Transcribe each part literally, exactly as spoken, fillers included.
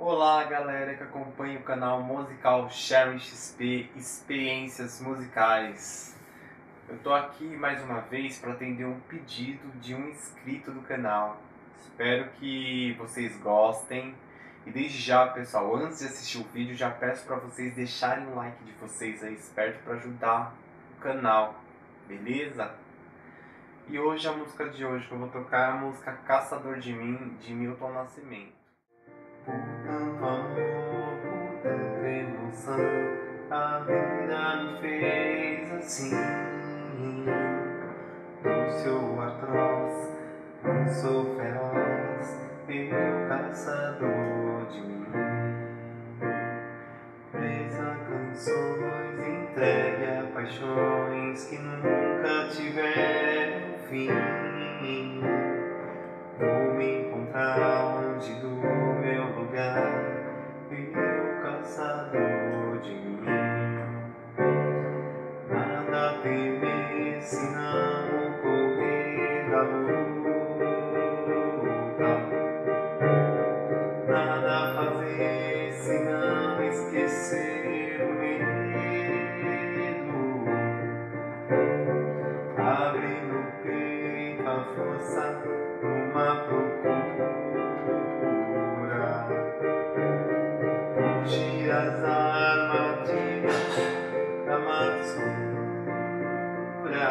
Olá galera que acompanha o canal musical Sharing X P Experiências Musicais. Eu tô aqui mais uma vez para atender um pedido de um inscrito do canal. Espero que vocês gostem. E desde já, pessoal, antes de assistir o vídeo, já peço para vocês deixarem o like de vocês aí, esperto, para ajudar o canal, beleza? E hoje a música de hoje que eu vou tocar é a música Caçador de Mim, de Milton Nascimento. Por tanto amor, por tanta emoção, a vida me fez assim. Eu sou atroz, não sou feroz, eu caçador de mim. Presa a canções, entregue a paixões que nunca tiveram fim. Vou me encontrar longe do meu lugar, eu caçador de mim. Nada a temer se não correr da luta, nada a fazer se não esquecer o medo. Abre no peito a força numa procura, fugir as armadilhas da mansura.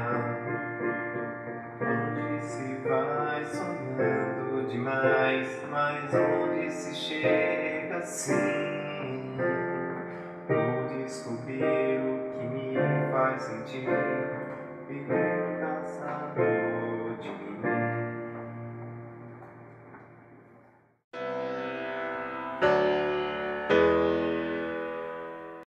Onde se vai sonhando demais, mas onde se chega assim? Vou descobrir o que me faz sentir.